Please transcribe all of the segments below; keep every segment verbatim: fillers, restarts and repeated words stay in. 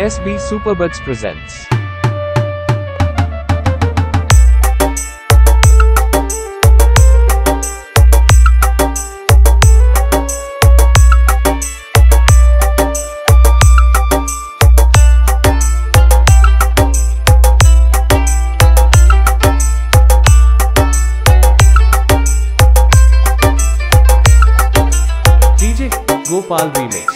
S B Superbuds presents D J Gopal Remix.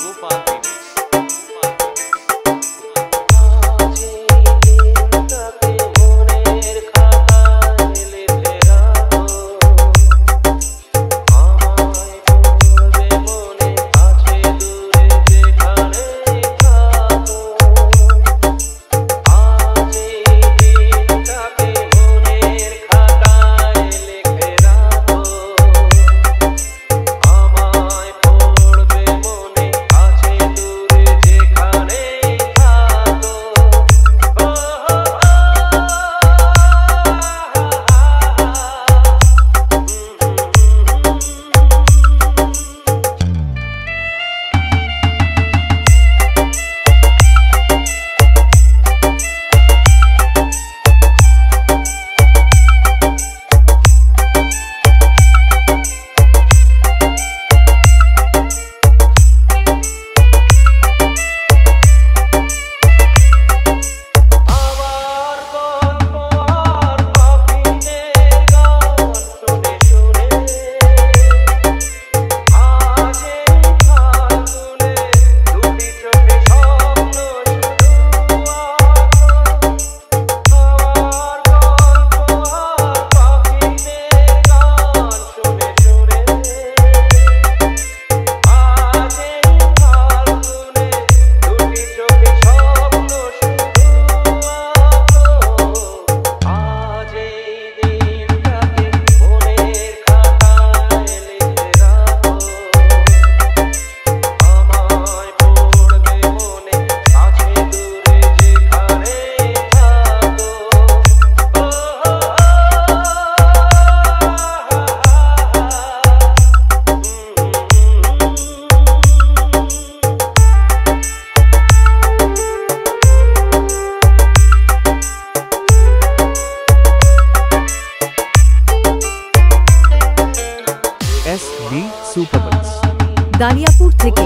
S B Superbuds দানিয়াপুর থেকে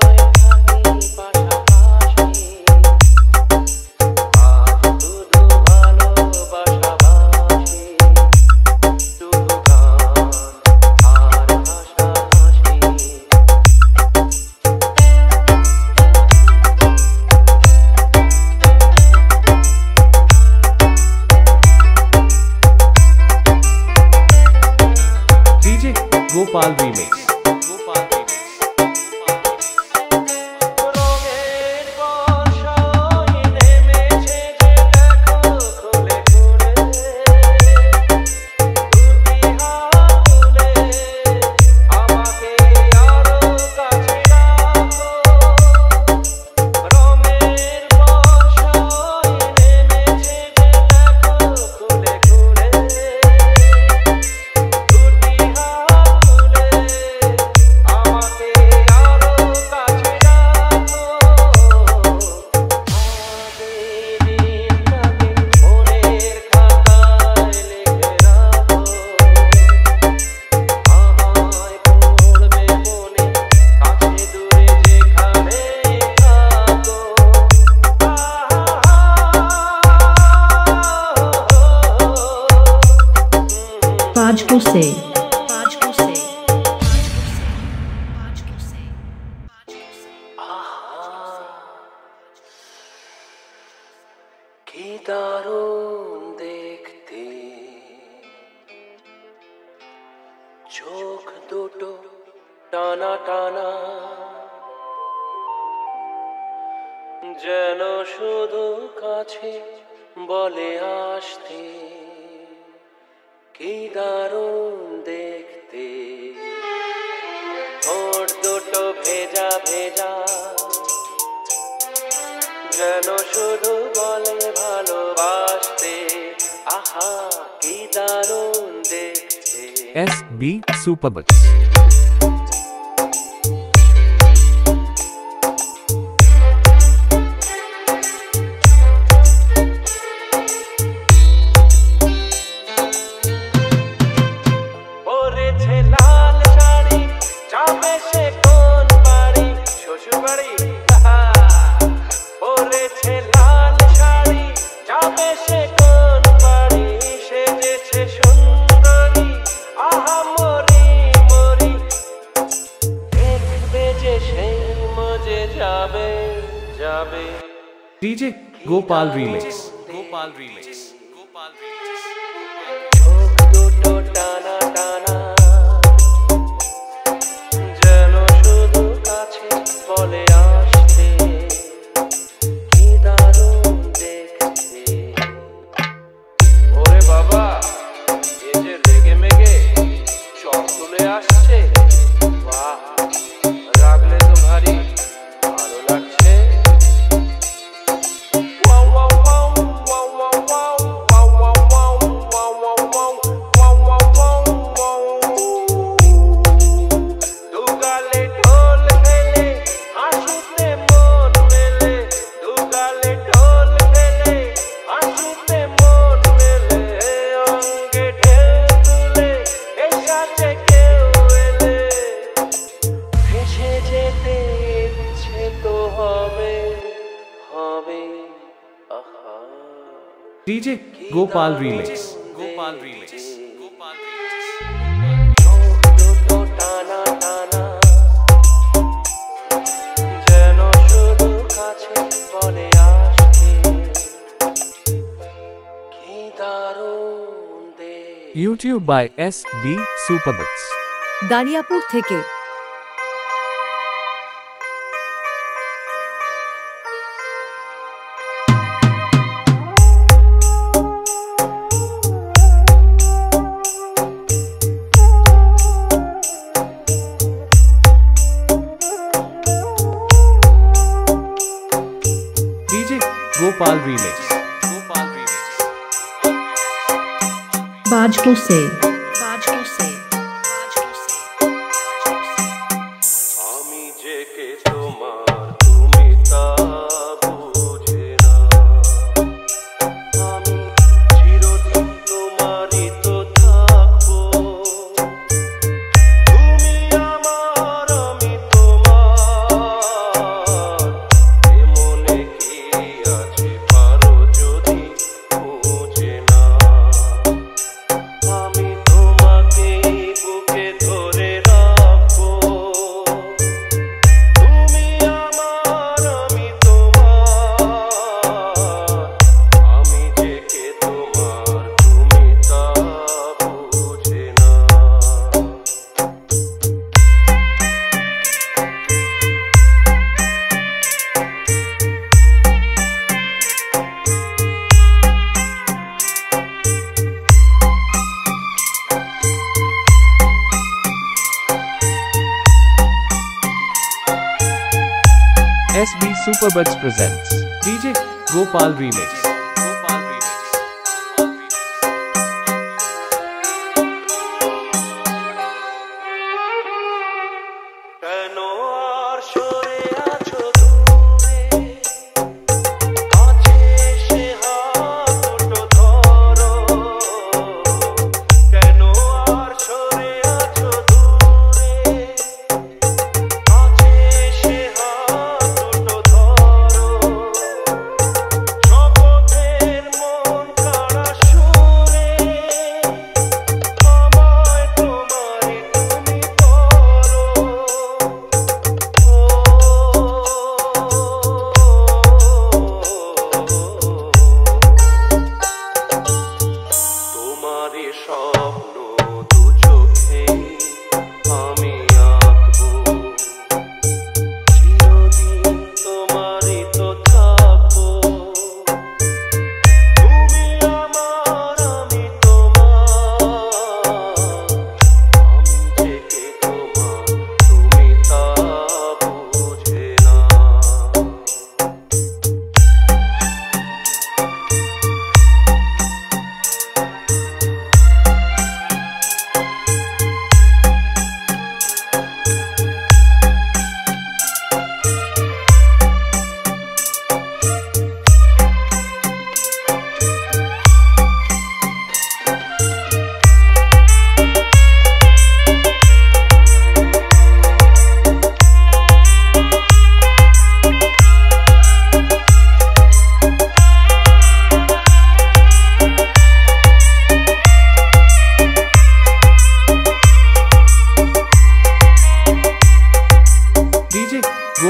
D J Gopal Remix. पाँचकों से কি দারুণ দেখতে চোখ দুটো টানা টানা যেন শুধু কাছে বলে আসতে কি দারুণ দেখতে ঠোঁট দুটো ভেজা ভেজা যেন শুধু বলে ভালোবাসতে আহা কি দারুণ দেখতে S B Superbuds. পরেছে লাল শাড়ি যাবে সে কোন বাড়ি শ্বশুর বাড়ি পরেছে লাল শাড়ি যাবে সে কোন বাড়ি সেজেছে সুন্দরী আহা মরি মরি দেখবে যে সেই মজে যাবে যাবে D J Gopal Remix. Gopal Remix. Gopal Remix. চোখ দুটো টানা টানা যেন শুধু কাছে বলে আসতে কি দারুণ দেখতে ওরে বাবা এ যে রেগে মেগে চোখ তুলে আসছে বাহ রাগলে তো ভারী ভালো লাগছে D J Gopal Remix. Gopal Remix. Gopal Remix. দুটো টানা টানা যেন শুধু কাছে বলে আসছে কি দারুণ দেখ YouTube by S B Superbits. দানিয়াপুর থেকে D J Gopal Remix. Gopal Remix. बाजको से बाजको से बाजको से আমি যে কে তোমার তুমি তা বুঝে না আমি চিরদিন তোমারই তো থাকবো তুমি আমার আমি তোমার এ মনে কি আছে পারো যদি বুঝে না আমি তোমাকে বুকে ধরে রাখবো তুমি আমার আমি তোমার আমি যে কে তোমার তুমি তা বুঝে না S B Superbits presents D J Gopal Remix. Gopal Remix. কেন আর সরে আছো দূরে কাছে এসে হাত দুটো ধরো কেন আর সরে আছো দূরে কাছে এসে হাত দুটো ধরো শপথ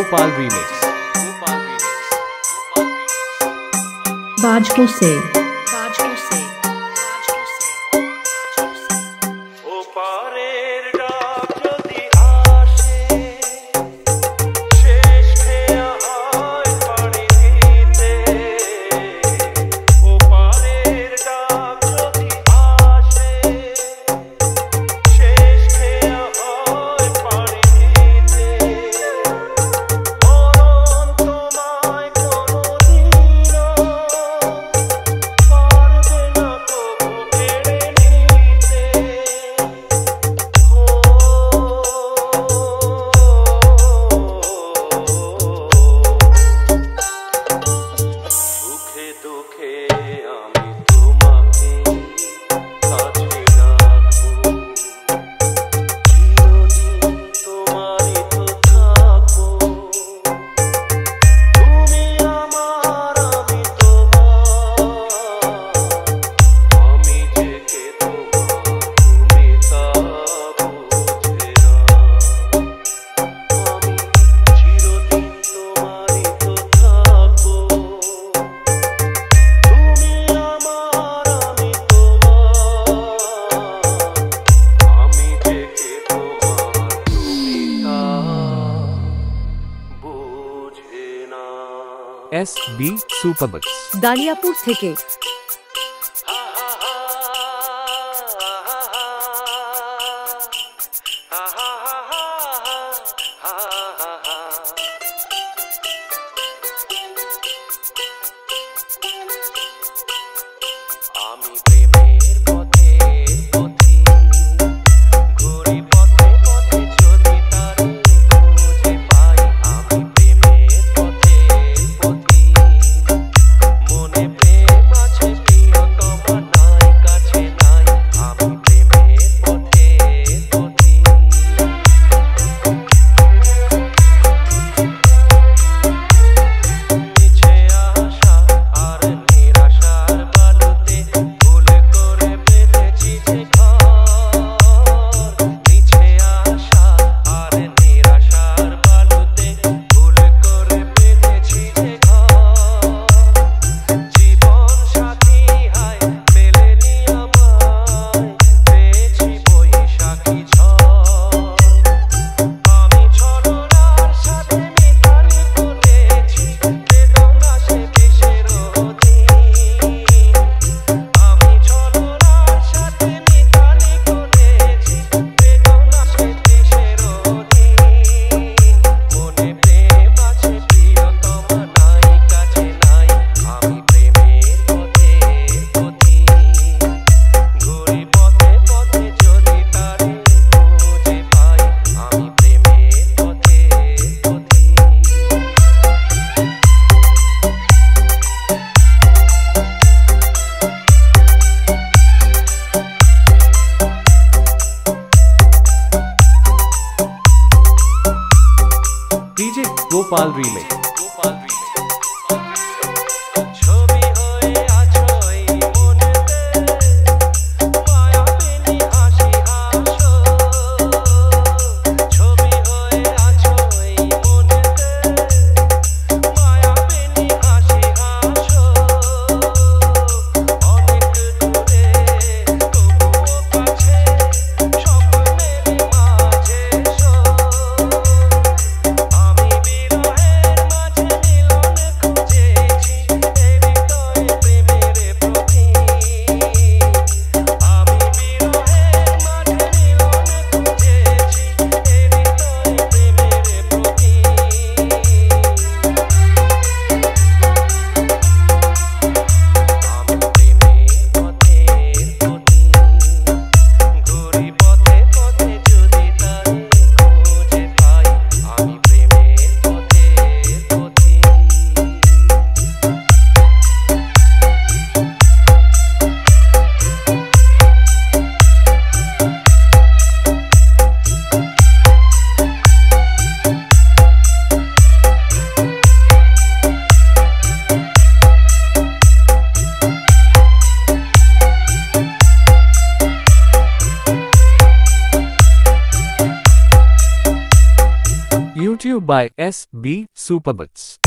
Gopal Remix. Gopal Remix. बाज को से ও পারের ডাক যদি আসে শেষ খেয়া হয় পাড়ি দিতে ও পারের ডাক যদি আসে শেষ খেয়া হয় পাড়ি দিতে মরণ তোমায় কোনোদিনও পারবে না কবু কেড়ে নিতে সুখে দুঃখে আমি তোমাকে কাছে রাখবো চিরদিন তোমারই তো থাকবো তুমি আমার আমি তোমার আমি যে কে তোমার তুমি তা বুঝে না আমি চিরদিন তোমারই তো থাকবো তুমি আমার আমি তোমার আমি যে কে তোমার তুমি তা বুঝে না S B Superbuds. দালিয়াপুর থেকে আমি প্রেমের পথে পথে ঘুরি পথে পথে যদি তারে খুঁজে পাই আমি প্রেমের পথে পথে মনে প্রেম আছে প্রিয়তমা নাই কাছে নাই আমি প্রেমের পথে পথে নিচে আশা আর নিরাশার বালুতে ভুল করে বেঁধেছি যে ঘর নিচে আশা আর নিরাশার বালুতে ভুল করে বেঁধেছি যে ঘর জীবন সাথী হায় মেলেনি আমায় পেয়েছি বৈশাখী ঝড় আমি ছলনার সাথে মিতালি করেছি বেদনা সে বিষের দিন আমি ছলনার সাথে মিতালি করেছি বেদনা সে বিষের দিন মনে প্রেম আছে প্রিয়তমা নাই কাছে নাই আমি প্রেমের পথে পথে ঘুরি পথে পথে যদি তারে খুঁজে পাই আমি প্রেমের পথে পথে D J Gopal Remix. Gopal Remix. ছবি হয়ে আছো এই মনেতে মায়াবিনী হাসি হাসো ছবি হয়ে আছো এই মনেতে মায়াবিনী হাসি হাসো অনেক দূরে তবুও কাছে স্বপ্নের মাঝে এসো আমি বিরহের YouTube by S B Superbuds.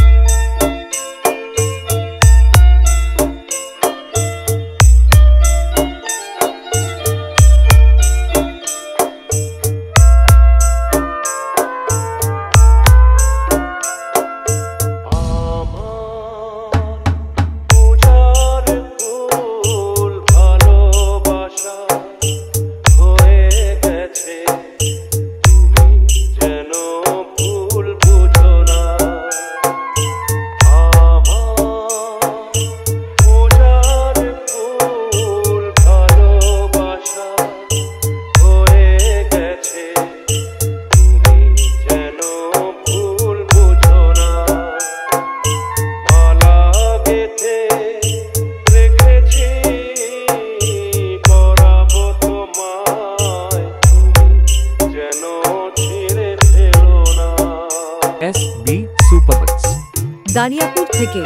S B Superbuds. দানিয়াপুর থেকে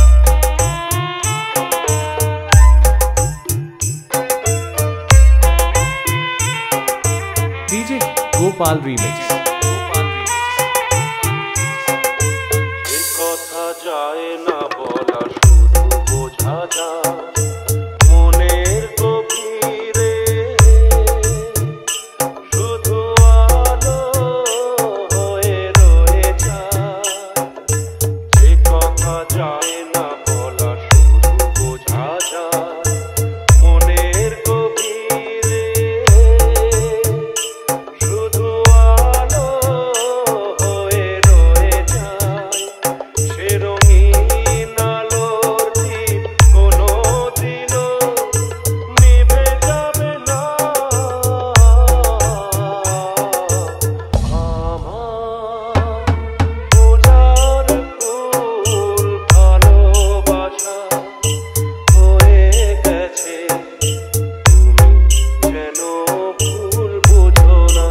D J Gopal Remix. কথা যায় না বলা শুধু বোঝা যায় মনের গভীরে শুধু আলো হয়ে রয়ে যায় যে কথা যায় না বলা শুধু বোঝা যায় মনের গভীরে শুধু আলো হয়ে রয়ে যায় সে রঙিন আলোর দীপ কোনোদিনও নিভে যাবে না আমার বোঝার ফুল ভালোবাসা হয়ে গেছে তুমি যেন ভুল বুঝো না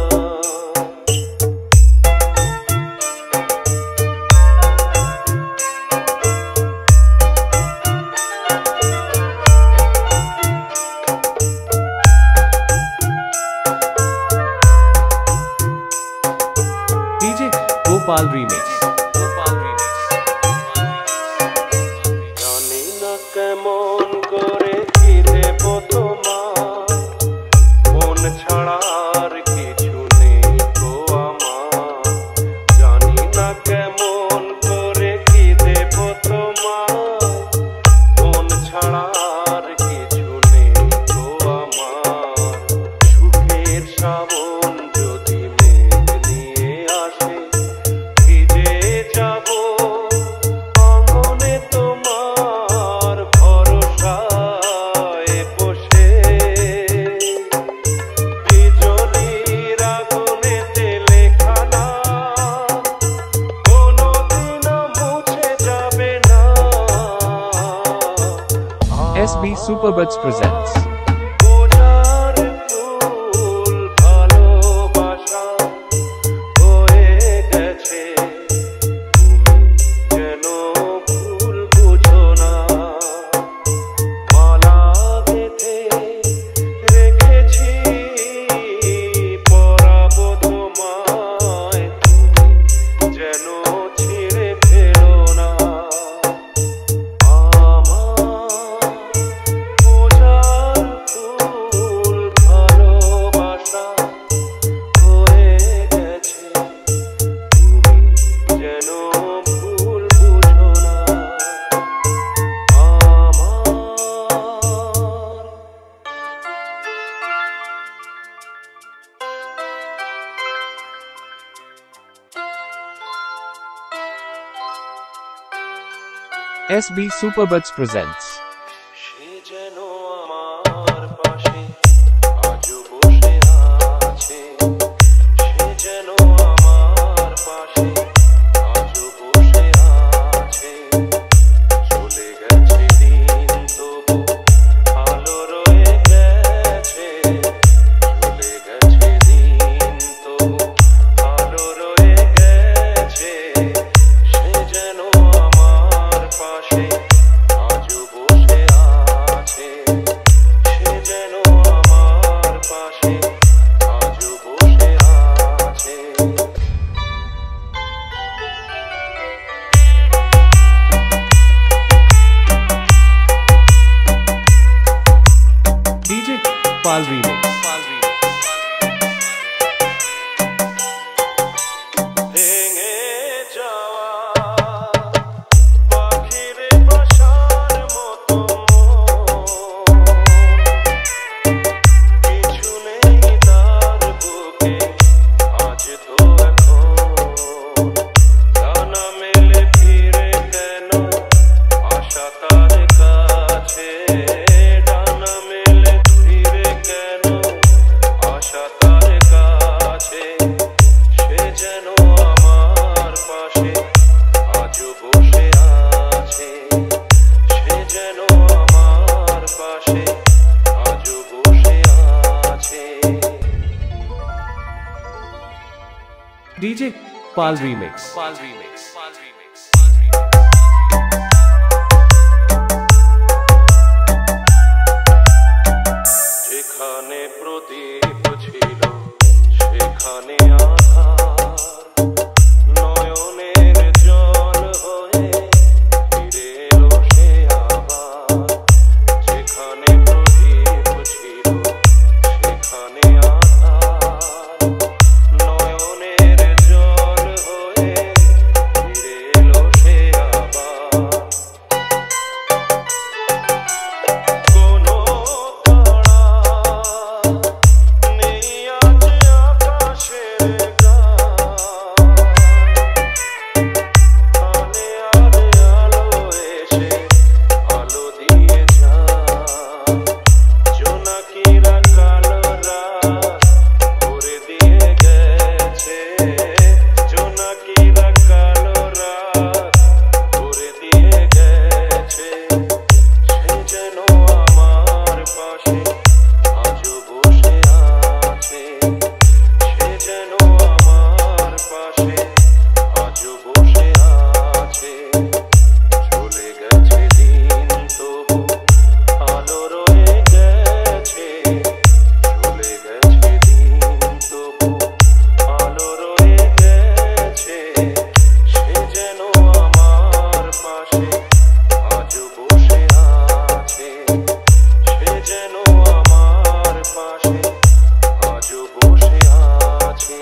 D J Gopal Remix. Gopal Remix. জানি না কেমন করে কি দেব তোমার মন ছাড়া আর কিছু নেই গো আমার জানি না কেমন করে কি দেব তোমার মন ছাড়া আর কিছু নেই গো আমার সুখের শ্রাবণ যদি মেঘ নিয়ে আসে ভিজে যাব আঙ্গনে তোমার ভরসায় বসে বিজলির আগুনেতে লেখা নাম কোনোদিনও মুছে যাবে না S B Superbuds presents. বোঝার ফুল ভালোবাসা হয়ে গেছে তুমি যেন ভুল বুঝো না মালা গেঁথে রেখেছি পরাবো তোমায় তুমি যেন ছিঁড়ে ফেলো না আমার বোঝার ফুল ভালোবাসা হয়ে গেছে তুমি যেন ভুল বুঝো না আমার S B Superbuds presents. সে যেন আমার পাশে আজও বসে আছে সে যেন আমার পাশে আজও বসে আছে চলে গেছে দিন তবু আলো রয়ে গেছে চলে গেছে দিন তবু আলো রয়ে গেছে সে যেন আমার পাশে আজও বসে D J Pal Remix. Pal Remix. Pal Remix. যেখানে প্রদীপ ছিল সেখানে আধার, নয়নের জল হয়ে ফিরে এলো সে আবার। যেখানে প্রদীপ ছিল সেখানে আধার, নয়নের জল হয়ে ফিরে এলো সে আবার। কোনো তারা নেই আছে আকাশের গায়ে, আলে আলে আলো এসে আলো দিয়ে যায়। জোনাকিরা কালো রাত ভরে দিয়ে গেছে, জোনাকিরা কালো রাত ভরে দিয়ে গেছে। সে যেন আমার পাশে আজও বসে আছে, সে যেন আমার পাশে আজও বসে আছে। চলে গেছে দিন তবু আলো রয়ে গেছে, চলে গেছে দিন তবু আলো রয়ে গেছে। সে যেন আমার পাশে আজও বসে আছে, সে যেন আমার পাশে আজও বসে আছে।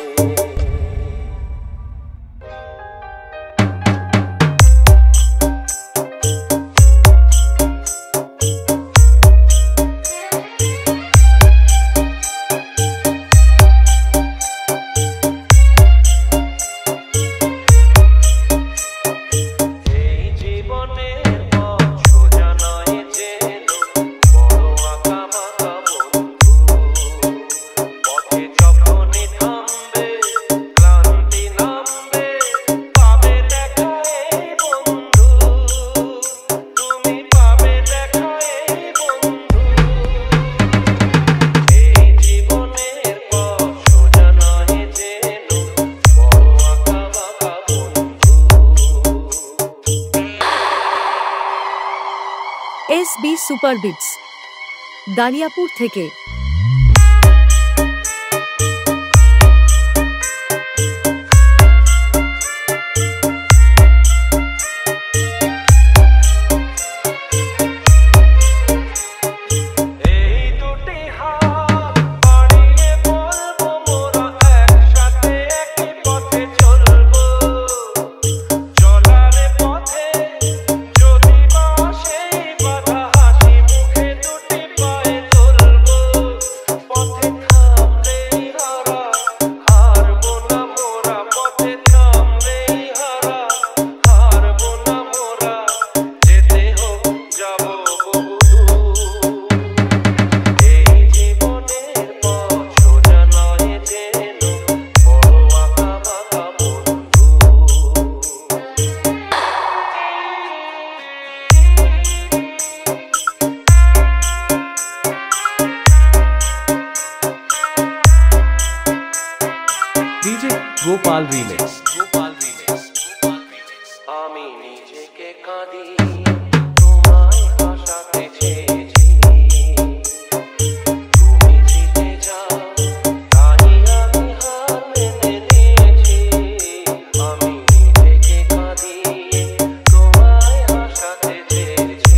এই জীবনের পথ সোজা নয় যেন, বড় আঁকা বাঁকা বন্ধু। পথে যখনই থামবে ক্লান্তি নামবে, পাবে দেখা এই বন্ধু, তুমি পাবে দেখা এই বন্ধু। এই জীবনের পথ সোজা নয় যেন, বড় আঁকা বাঁকা বন্ধু। S B super beats Dariyapur থেকে। এই দুটি হাত বাড়িয়ে বলবো মোরা একসাথে একই পথে চলবো। চলার পথে যদি বা সেই বাধা, হাসি মুখে দুটি পায়ে তুলবো। পথে থামলেই হারা, হারবো না মোরা। পথে থামলেই হারা, হারবো না মোরা। যেতে হোক যাবো বহু দূর। এই জীবনের পথ সোজা নয় যেন, বড় আঁকা বাঁকা বন্ধু। D J Gopal Remix. Gopal Remix. আমি নিজেকে কাঁদি তোমায় হাসাতে চেয়েছি, তুমি জিতে যাও তাই আমি হার মেনে নিয়েছি। আমি নিজেকে কাঁদিয়ে তোমায় হাসাতে চেয়েছি।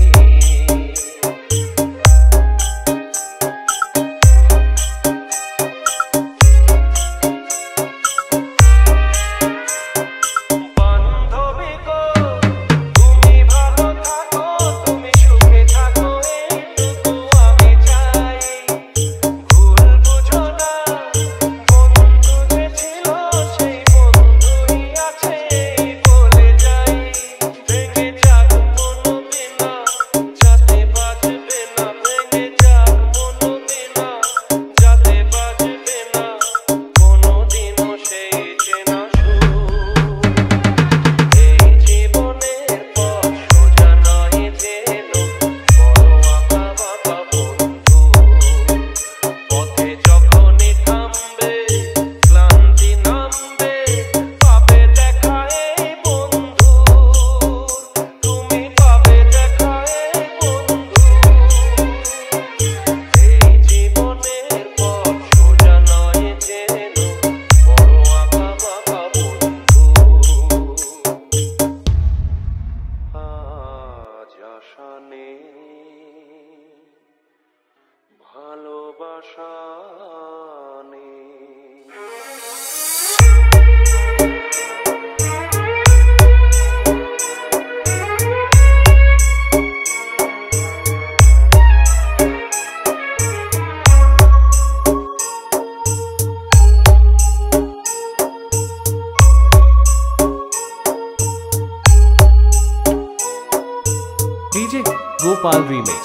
Gopal Remix.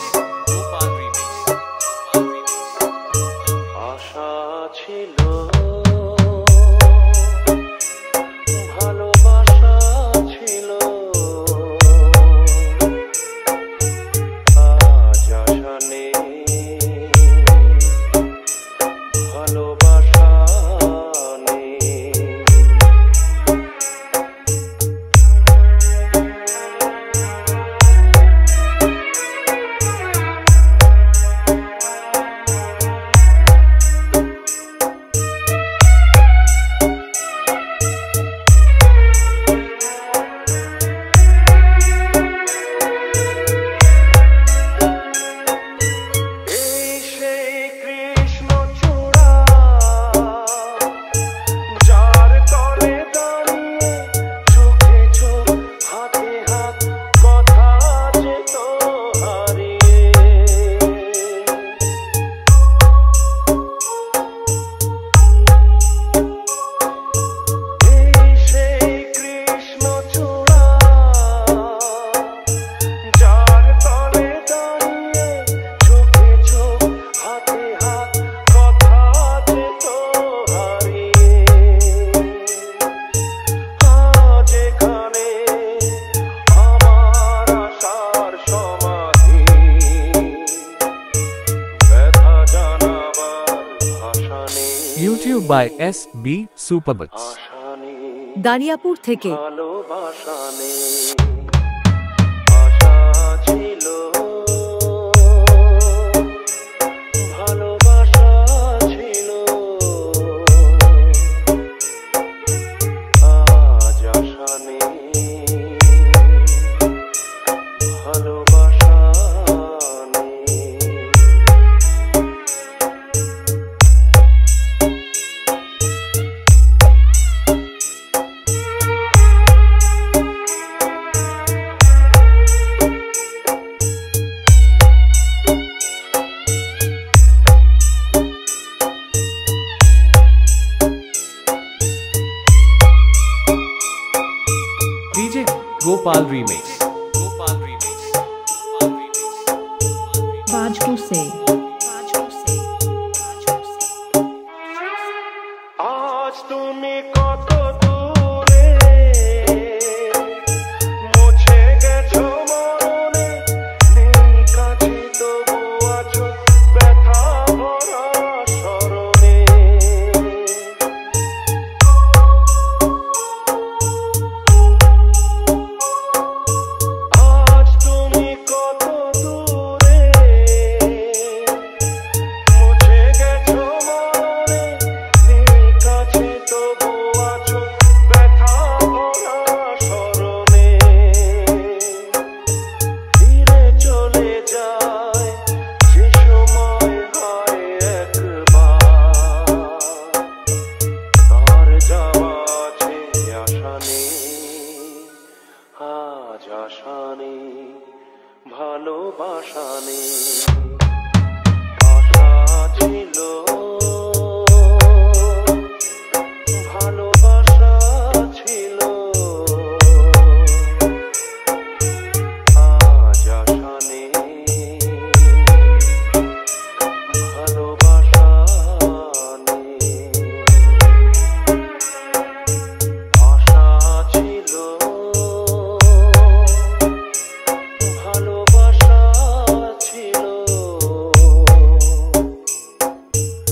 আশা ছিল, ভালোবাসা ছিল, আজ আশা নেই, ভালোবাসা নেই। YouTube by S B Superbuds. Dariyapur থেকে ভালোবাসা নেই, আশা ছিল, ভালোবাসা ছিল, আজ আশা নেই, ভালোবাসা নেই। D J Gopal Remix. Gopal Remix. Bajpur से আজ তুমি কত দূরে, মুছে গেছো মরণে, নেই কাছে তবু আছো ব্যথা ভরা স্মরণে। আজ তুমি কত দূরে, মুছে গেছো মরণে, নেই কাছে তবু আছো ব্যথা ভরা স্মরণে। ফিরে চলে যায় যে সময় হয় একবার, তার যাওয়া আছে আশা নেই, আজ আশা নেই, ভালোবাসা নেই। আশা ছিল, ভালোবাসা ছিল, আজ আশা নেই, ভালোবাসা নেই। আশা ছিল, ভালোবাসা ছিল,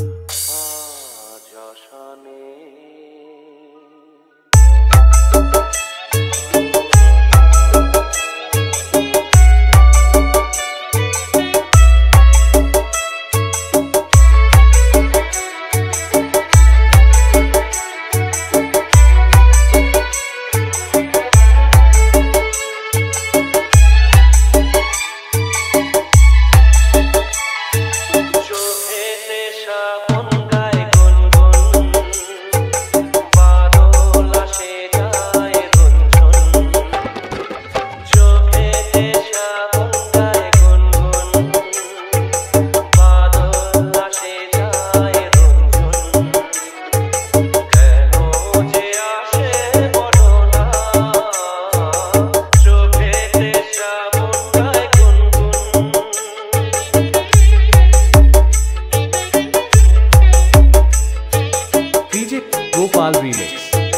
Remix.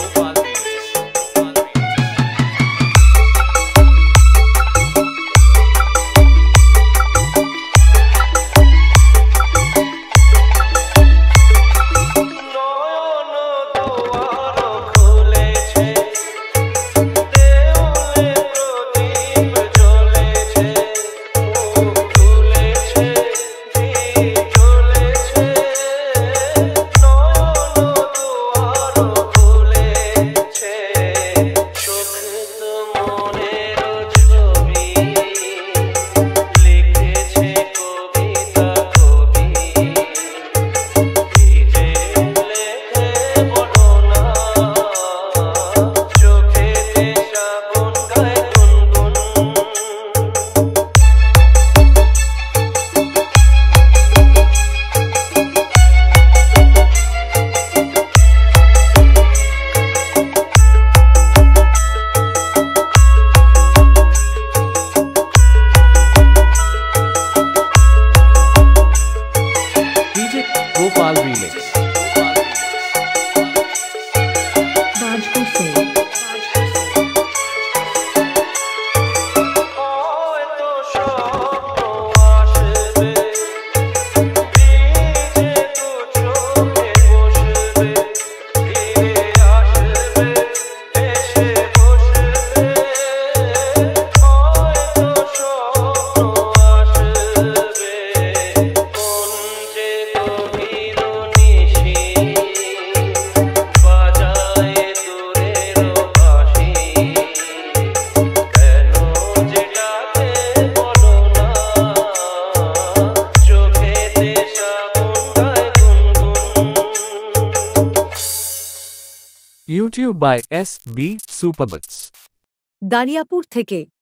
Gopal Remix. Bajpur se YouTube by S B Superbuds. Dariyapur থেকে